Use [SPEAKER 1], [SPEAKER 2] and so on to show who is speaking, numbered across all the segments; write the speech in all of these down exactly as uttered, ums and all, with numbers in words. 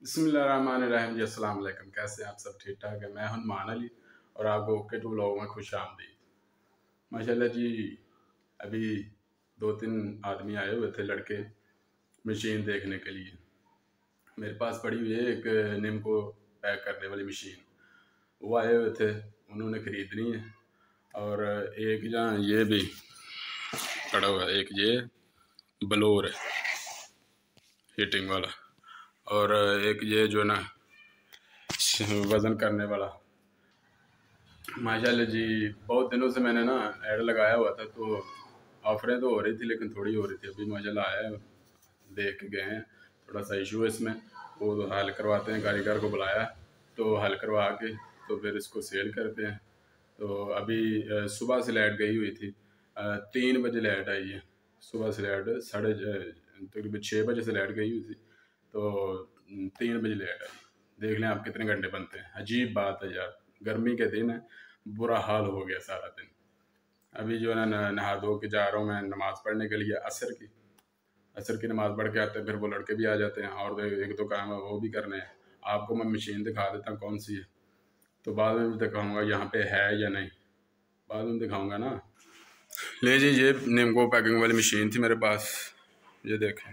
[SPEAKER 1] बिस्मिल्लाहिर्रहमानिर्रहीम जी, अस्सलाम वालेकुम। कैसे हैं आप सब? ठीक ठाक है। मैं हूं मान अली और आपको ओके टू व्लॉग में खुश आमदीद। माशाल्लाह जी, अभी दो तीन आदमी आए हुए थे लड़के मशीन देखने के लिए। मेरे पास पड़ी हुई है एक निम को पैक करने वाली मशीन। वो आए हुए थे, उन्होंने ख़रीदनी है। और एक जहाँ ये भी पड़ा हुआ है, एक ये ब्लोर है हीटिंग वाला, और एक ये जो ना वज़न करने वाला। माशाल्लाह जी, बहुत दिनों से मैंने ना ऐड लगाया हुआ था, तो ऑफरें तो हो रही थी लेकिन थोड़ी हो रही थी। अभी माशाल्लाह आया है, देख के गए हैं। थोड़ा सा इशू है इसमें, वो तो हल करवाते हैं। कारीगर को बुलाया तो हल करवा के तो फिर इसको सेल करते हैं। तो अभी सुबह से लाइट गई हुई थी, तीन बजे लाइट आई है। सुबह से लाइट साढ़े तकरीबन छः बजे से लाइट गई हुई थी, तो तीन बजे लाइट आई। देख लें आप कितने घंटे बनते हैं। अजीब बात है यार, गर्मी के दिन है, बुरा हाल हो गया सारा दिन। अभी जो है ना नहा धो के जा रहा हूँ मैं नमाज़ पढ़ने के लिए, असर की असर की नमाज़ पढ़ के आते हैं। फिर वो लड़के भी आ जाते हैं और एक दो काम है वो भी करने हैं। आपको मैं मशीन दिखा देता हूँ कौन सी है, तो बाद में भी दिखाऊँगा यहाँ पे है या नहीं, बाद में दिखाऊँगा ना। ले जी, ये निमको पैकिंग वाली मशीन थी मेरे पास, ये देखें,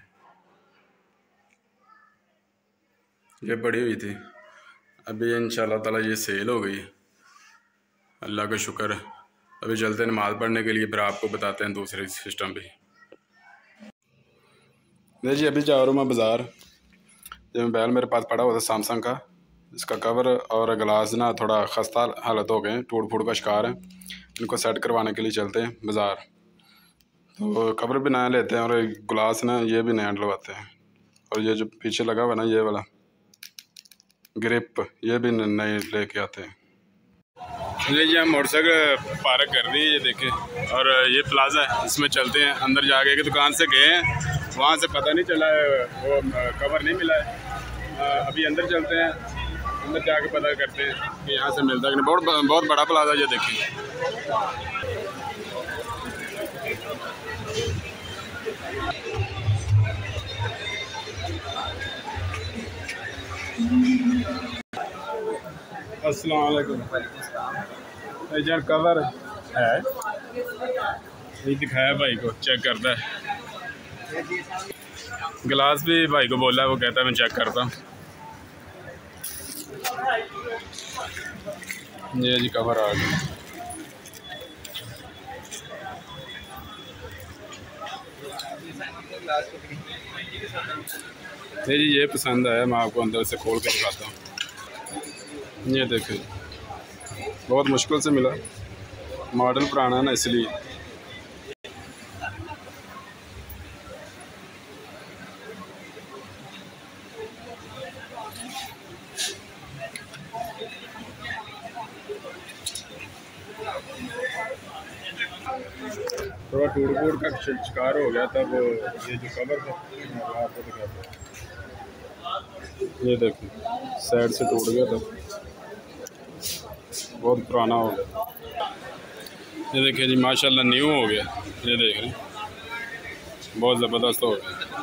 [SPEAKER 1] ये पड़ी हुई थी। अभी इंशाल्लाह ताला ये सेल हो गई, अल्लाह का शुक्र है। अभी चलते हैं नमाज़ पढ़ने के लिए, फिर आपको बताते हैं दूसरे सिस्टम भी। नहीं जी, अभी जा रहा हूँ मैं बाज़ार। ये मोबाइल मेरे पास पड़ा हुआ था सैमसंग का, इसका कवर और ग्लास ना थोड़ा खस्ता हालत हो गए, टूट फूट का शिकार है। इनको सेट करवाने के लिए चलते हैं बाज़ार। तो कवर भी नया लेते हैं और ग्लास ना ये भी नया डलवाते हैं। और ये जो पीछे लगा हुआ ना ये वाला ग्रिप, ये भी नए लेके आते हैं। ये जी हम मोटरसाइकिल पार्क कर दी है, ये देखें। और ये प्लाजा है, इसमें चलते हैं। अंदर जाके की दुकान से गए हैं, वहाँ से पता नहीं चला है, वो कवर नहीं मिला है। अभी अंदर चलते हैं, अंदर जाके पता करते हैं कि यहाँ से मिलता है कि नहीं। बहुत बहुत बड़ा प्लाजा, ये देखें। अस्सलाम वालेकुम। यार कवर है, ये दिखाया भाई को, चेक करता है। गिलास भी भाई को बोला है, वो कहता है मैं चेक करता हूँ। ये जी कवर आ गया। ये जी ये पसंद आया, मैं आपको अंदर से खोल कर दिखाता हूँ। ये देखिए, बहुत मुश्किल से मिला, मॉडल पुराना है ना इसलिए। थोड़ा टूट फूट का शिकार हो गया था, वो ये जो कवर था आपको दिखाता हूँ। ये देखिए साइड से टूट गया था, बहुत पुराना हो गया। ये देखिए जी, माशाल्लाह न्यू हो गया। ये देख रहे हैं, बहुत ज़बरदस्त हो गया।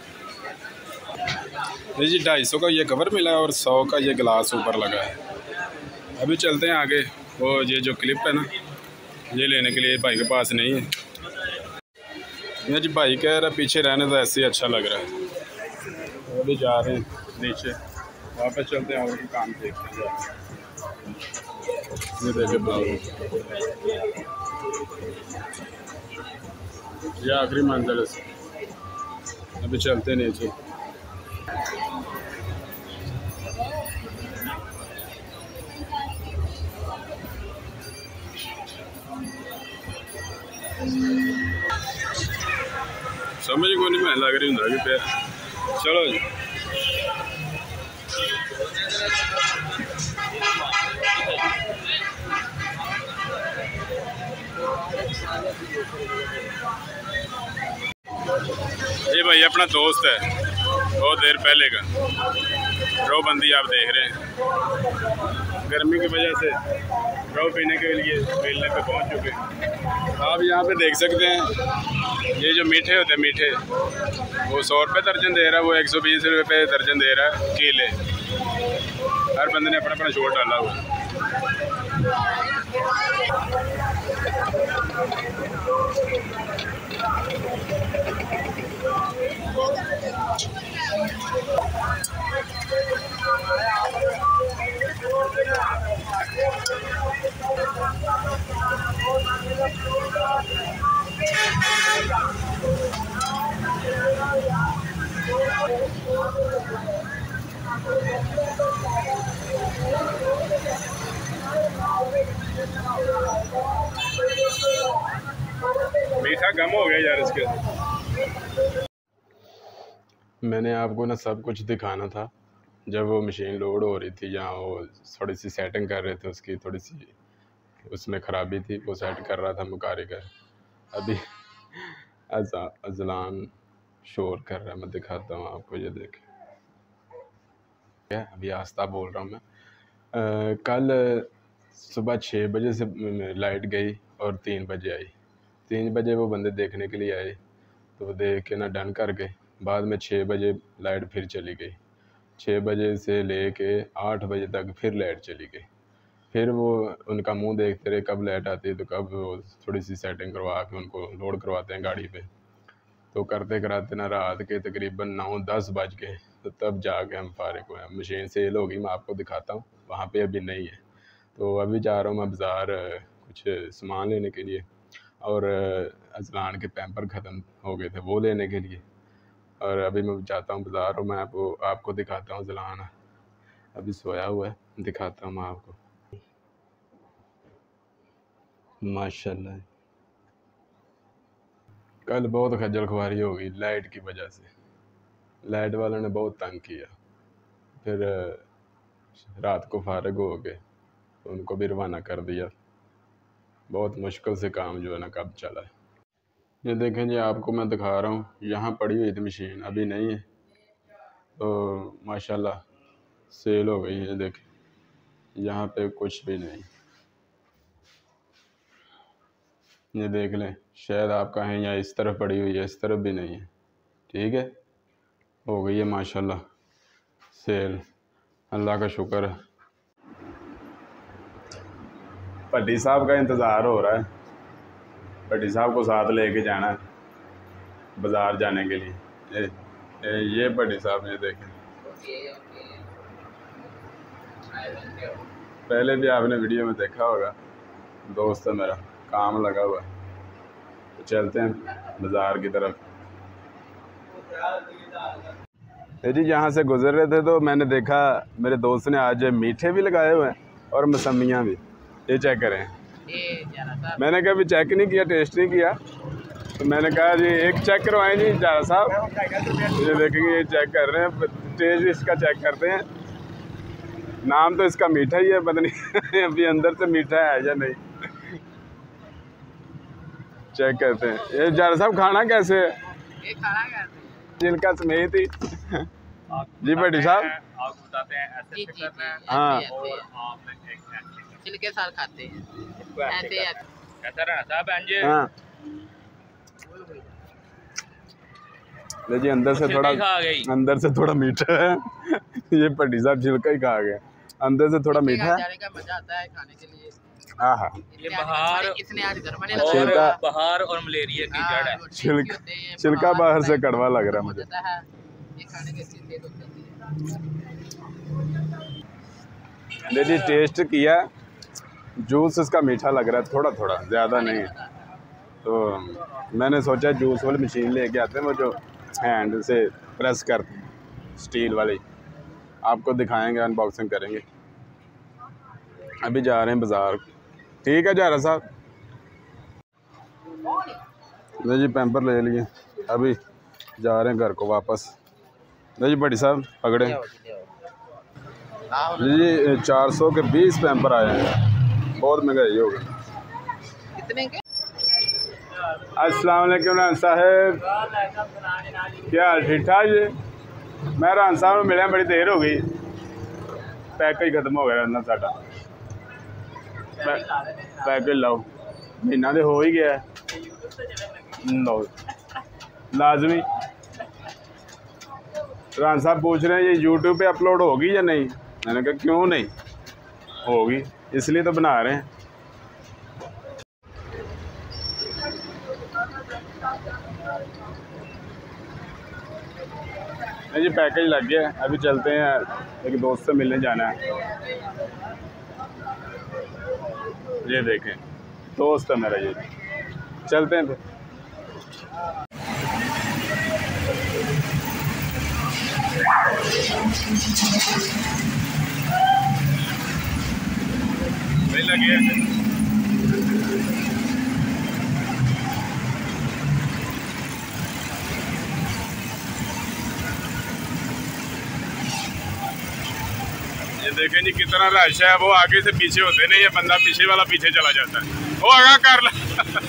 [SPEAKER 1] ये जी ढाई सौ का ये कवर मिला है और सौ का ये गिलास ऊपर लगा है। अभी चलते हैं आगे। वो ये जो क्लिप है ना, ये लेने के लिए भाई के पास नहीं है। ये जी भाई कह रहा पीछे रहने तो ऐसे ही अच्छा लग रहा है। अभी जा रहे हैं नीचे, वापस चलते हैं और भी काम देखते हैं। ये देखिए ब्लाउज, ये आखिरी मंजिल है। अभी चलते नीचे। समझ को नहीं मैं लग रही हूँ पे। चलो जी, ये भाई अपना दोस्त है, बहुत देर पहले का। रो बंदी आप देख रहे हैं, गर्मी की वजह से ड्रॉ पीने के लिए मेले पे पहुंच चुके हैं। आप यहाँ पे देख सकते हैं ये जो मीठे होते हैं मीठे, वो सौ रुपये दर्जन दे रहा है, वो एक सौ बीस रुपये दर्जन दे रहा है केले। हर बंदे ने अपना अपना शोर डाला हुआ है। मीठा कम हो गया यार इसके। मैंने आपको ना सब कुछ दिखाना था जब वो मशीन लोड हो रही थी, जहाँ वो थोड़ी सी सेटिंग कर रहे थे, उसकी थोड़ी सी उसमें ख़राबी थी, वो सेट कर रहा था मुकारीगर। अभी अजलान शोर कर रहा है, मैं दिखाता हूँ आपको, ये देखें। अभी आस्ता बोल रहा हूँ मैं। आ, कल सुबह छः बजे से लाइट गई और तीन बजे आई। तीन बजे वो बंदे देखने के लिए आए तो वो देख के ना डन कर गए। बाद में छः बजे लाइट फिर चली गई। छः बजे से ले के आठ बजे तक फिर लाइट चली गई। फिर वो उनका मुंह देखते रहे कब लाइट आती है, तो कब वो थोड़ी सी सेटिंग करवा के उनको लोड करवाते हैं गाड़ी पे। तो करते कराते ना रात के तकरीबन नौ दस बज गए, तो तब जाके हम फारिग हुए। मशीन सेल होगी, मैं आपको दिखाता हूँ, वहाँ पे अभी नहीं है। तो अभी जा रहा हूँ मैं बाज़ार कुछ सामान लेने के लिए, और अजलान के पैम्पर ख़त्म हो गए थे वो लेने के लिए। और अभी मैं जाता हूँ बाज़ार, और मैं आपको आपको दिखाता हूँ अजलान अभी सोया हुआ है, दिखाता हूँ मैं आपको। माशाल्लाह कल बहुत खज्जल खुआरी हो गई लाइट की वजह से। लाइट वालों ने बहुत तंग किया, फिर रात को फारिग हो गए तो उनको भी रवाना कर दिया। बहुत मुश्किल से काम जो है ना कब चला है। ये देखें जी, आपको मैं दिखा रहा हूँ, यहाँ पड़ी हुई थी मशीन, अभी नहीं है, तो माशाल्लाह सेल हो गई है। देखें यहाँ पे कुछ भी नहीं, ये देख लें, शायद आप कहें या इस तरफ पड़ी हुई है, इस तरफ भी नहीं है। ठीक है, हो गई है माशाल्लाह सेल, अल्लाह का शुक्र है। भट्टी साहब का इंतज़ार हो रहा है, भट्टी साहब को साथ लेके जाना है बाज़ार जाने के लिए। ये, ये भट्टी साहब ने देखें, पहले भी आपने वीडियो में देखा होगा, दोस्त है मेरा, काम लगा हुआ है। तो चलते हैं बाज़ार की तरफ। जी जहाँ से गुजर रहे थे तो मैंने देखा मेरे दोस्त ने आज मीठे भी लगाए हुए हैं और मौसमियाँ भी। ये चेक करें, मैंने कभी चेक नहीं किया, टेस्ट नहीं किया, तो मैंने कहा जी एक चेक करवाएं जी जारा साहब। ये देखेंगे, ये चेक कर रहे हैं, टेस्ट इसका चेक करते हैं। नाम तो इसका मीठा ही है, पता नहीं अभी अंदर से मीठा है या नहीं, चेक करते हैं। ये जारा साहब खाना कैसे है?
[SPEAKER 2] ये खाना कैसे?
[SPEAKER 1] जिनका समेत ही जी भट्टी साहब
[SPEAKER 2] आपको बताते हैं ऐसे
[SPEAKER 3] जी, जी,
[SPEAKER 2] करना है।
[SPEAKER 1] हाँ,
[SPEAKER 2] और आप एक
[SPEAKER 3] छिलके साथ खाते हैं ऐसे ऐसे।
[SPEAKER 2] कैसा रहना साहब अंजे?
[SPEAKER 1] हाँ ले जी, अंदर से थोड़ा अंदर से थोड़ा मीठा है। ये भट्टी साहब छिलका ही खा गए, अंदर से थोड़ा मीठा है।
[SPEAKER 3] का मजा आता है खाने के लिए।
[SPEAKER 1] हाँ हाँ,
[SPEAKER 3] ये बहार इसने आज घर में
[SPEAKER 1] छिलका
[SPEAKER 2] बहार और मलेरिया की जड़ है।
[SPEAKER 1] छिलका छिलका बाहर से कड़वा लग रहा है मुझे।
[SPEAKER 3] ये खाने के सेहत होती है।
[SPEAKER 1] ले जी टेस्ट किया, जूस इसका मीठा लग रहा है, थोड़ा थोड़ा, ज़्यादा नहीं। तो मैंने सोचा जूस वाली मशीन लेके आते हैं, वो जो हैंड से प्रेस करते हैं, स्टील वाली, आपको दिखाएंगे, अनबॉक्सिंग करेंगे। अभी जा रहे हैं बाज़ार। ठीक है जारा साहब, ले जी पैम्पर ले लिए, अभी जा रहे हैं घर को वापस। ले जी भट्टी साहब पकड़े जी, चार सौ के बीस पैम्पर आए हैं, बहुत महंगाई हो गई।
[SPEAKER 3] कितने के?
[SPEAKER 1] अस्सलाम वालेकुम रान साहब, क्या हाल, ठीक ठाक जी? मैं रान साहब में मिले बड़ी देर हो गई, पैक ही खत्म हो गया ना साडा। पैकेट लाओ महीना तो हो ही गया लो लाजमी। रान साहब पूछ रहे हैं ये यूट्यूब पे अपलोड होगी या नहीं। मैंने कहा क्यों नहीं होगी, इसलिए तो बना रहे हैं। जी पैकेज लग गया, अभी चलते हैं, एक दोस्त से मिलने जाना है। ये देखें दोस्त है मेरा, ये चलते हैं फिर। लगे ये देखें जी कितना रश है। वो आगे से पीछे होते नहीं, ये बंदा पीछे वाला पीछे चला जाता है। वो आगा कर ला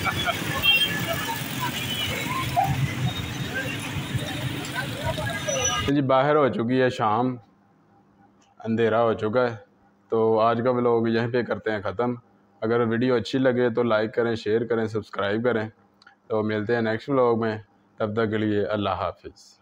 [SPEAKER 1] जी बाहर हो चुकी है शाम, अंधेरा हो चुका है, तो आज का व्लॉग यहीं पे करते हैं ख़त्म। अगर वीडियो अच्छी लगे तो लाइक करें, शेयर करें, सब्सक्राइब करें। तो मिलते हैं नेक्स्ट व्लॉग में, तब तक के लिए अल्लाह हाफिज़।